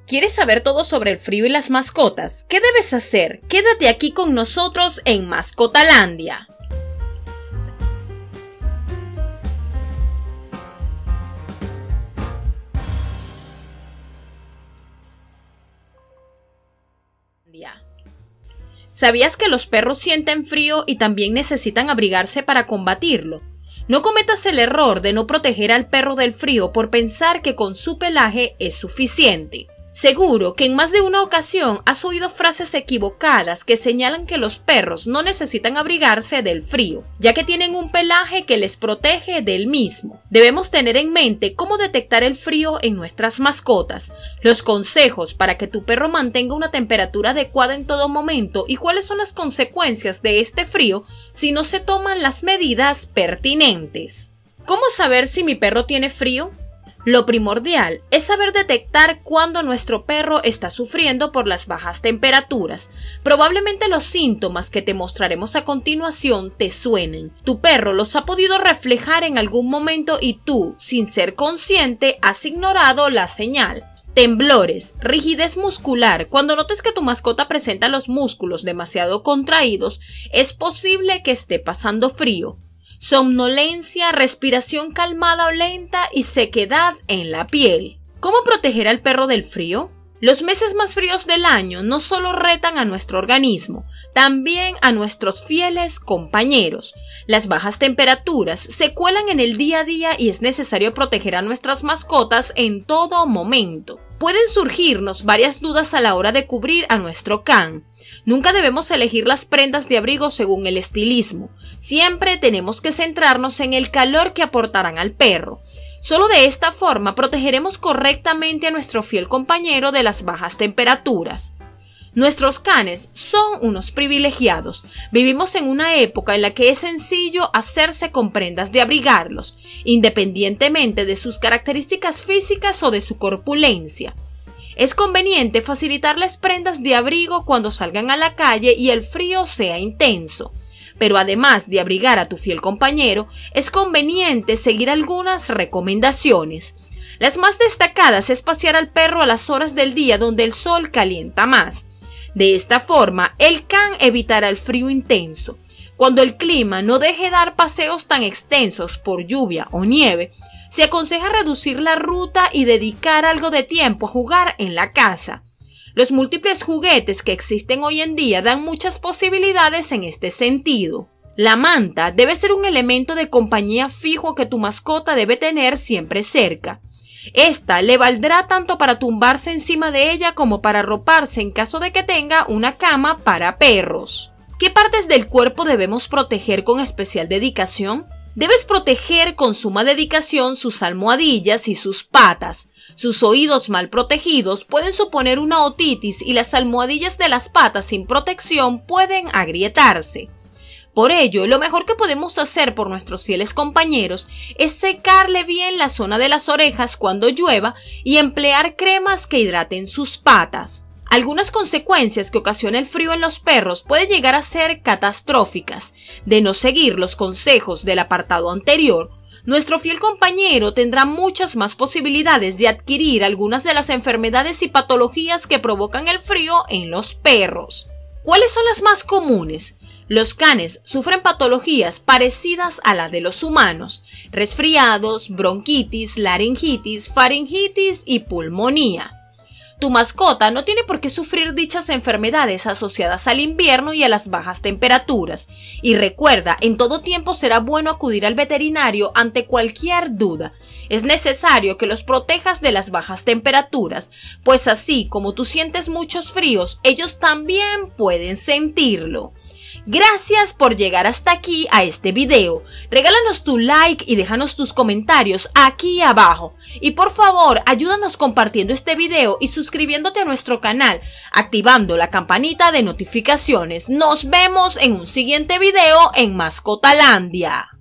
¿Quieres saber todo sobre el frío y las mascotas? ¿Qué debes hacer? Quédate aquí con nosotros en Mascotalandia. ¿Sabías que los perros sienten frío y también necesitan abrigarse para combatirlo? No cometas el error de no proteger al perro del frío por pensar que con su pelaje es suficiente. Seguro que en más de una ocasión has oído frases equivocadas que señalan que los perros no necesitan abrigarse del frío, ya que tienen un pelaje que les protege del mismo. Debemos tener en mente cómo detectar el frío en nuestras mascotas, los consejos para que tu perro mantenga una temperatura adecuada en todo momento y cuáles son las consecuencias de este frío si no se toman las medidas pertinentes. ¿Cómo saber si mi perro tiene frío? Lo primordial es saber detectar cuándo nuestro perro está sufriendo por las bajas temperaturas. Probablemente los síntomas que te mostraremos a continuación te suenen. Tu perro los ha podido reflejar en algún momento y tú, sin ser consciente, has ignorado la señal. Temblores, rigidez muscular. Cuando notes que tu mascota presenta los músculos demasiado contraídos, es posible que esté pasando frío. Somnolencia, respiración calmada o lenta y sequedad en la piel. ¿Cómo proteger al perro del frío? Los meses más fríos del año no solo retan a nuestro organismo, también a nuestros fieles compañeros. Las bajas temperaturas se cuelan en el día a día y es necesario proteger a nuestras mascotas en todo momento. Pueden surgirnos varias dudas a la hora de cubrir a nuestro can. Nunca debemos elegir las prendas de abrigo según el estilismo. Siempre tenemos que centrarnos en el calor que aportarán al perro. Solo de esta forma protegeremos correctamente a nuestro fiel compañero de las bajas temperaturas. Nuestros canes son unos privilegiados. Vivimos en una época en la que es sencillo hacerse con prendas de abrigarlos, independientemente de sus características físicas o de su corpulencia. Es conveniente facilitarles prendas de abrigo cuando salgan a la calle y el frío sea intenso. Pero además de abrigar a tu fiel compañero, es conveniente seguir algunas recomendaciones. Las más destacadas es pasear al perro a las horas del día donde el sol calienta más. De esta forma, el can evitará el frío intenso. Cuando el clima no deje dar paseos tan extensos por lluvia o nieve, se aconseja reducir la ruta y dedicar algo de tiempo a jugar en la casa. Los múltiples juguetes que existen hoy en día dan muchas posibilidades en este sentido. La manta debe ser un elemento de compañía fijo que tu mascota debe tener siempre cerca. Esta le valdrá tanto para tumbarse encima de ella como para arroparse en caso de que tenga una cama para perros. ¿Qué partes del cuerpo debemos proteger con especial dedicación? Debes proteger con suma dedicación sus almohadillas y sus patas. Sus oídos mal protegidos pueden suponer una otitis y las almohadillas de las patas sin protección pueden agrietarse. Por ello, lo mejor que podemos hacer por nuestros fieles compañeros es secarle bien la zona de las orejas cuando llueva y emplear cremas que hidraten sus patas. Algunas consecuencias que ocasiona el frío en los perros pueden llegar a ser catastróficas. De no seguir los consejos del apartado anterior, nuestro fiel compañero tendrá muchas más posibilidades de adquirir algunas de las enfermedades y patologías que provocan el frío en los perros. ¿Cuáles son las más comunes? Los canes sufren patologías parecidas a la de los humanos: resfriados, bronquitis, laringitis, faringitis y pulmonía. Tu mascota no tiene por qué sufrir dichas enfermedades asociadas al invierno y a las bajas temperaturas. Y recuerda, en todo tiempo será bueno acudir al veterinario ante cualquier duda. Es necesario que los protejas de las bajas temperaturas, pues así como tú sientes muchos fríos, ellos también pueden sentirlo. Gracias por llegar hasta aquí a este video. Regálanos tu like y déjanos tus comentarios aquí abajo. Y por favor, ayúdanos compartiendo este video y suscribiéndote a nuestro canal, activando la campanita de notificaciones. Nos vemos en un siguiente video en Mascotalandia.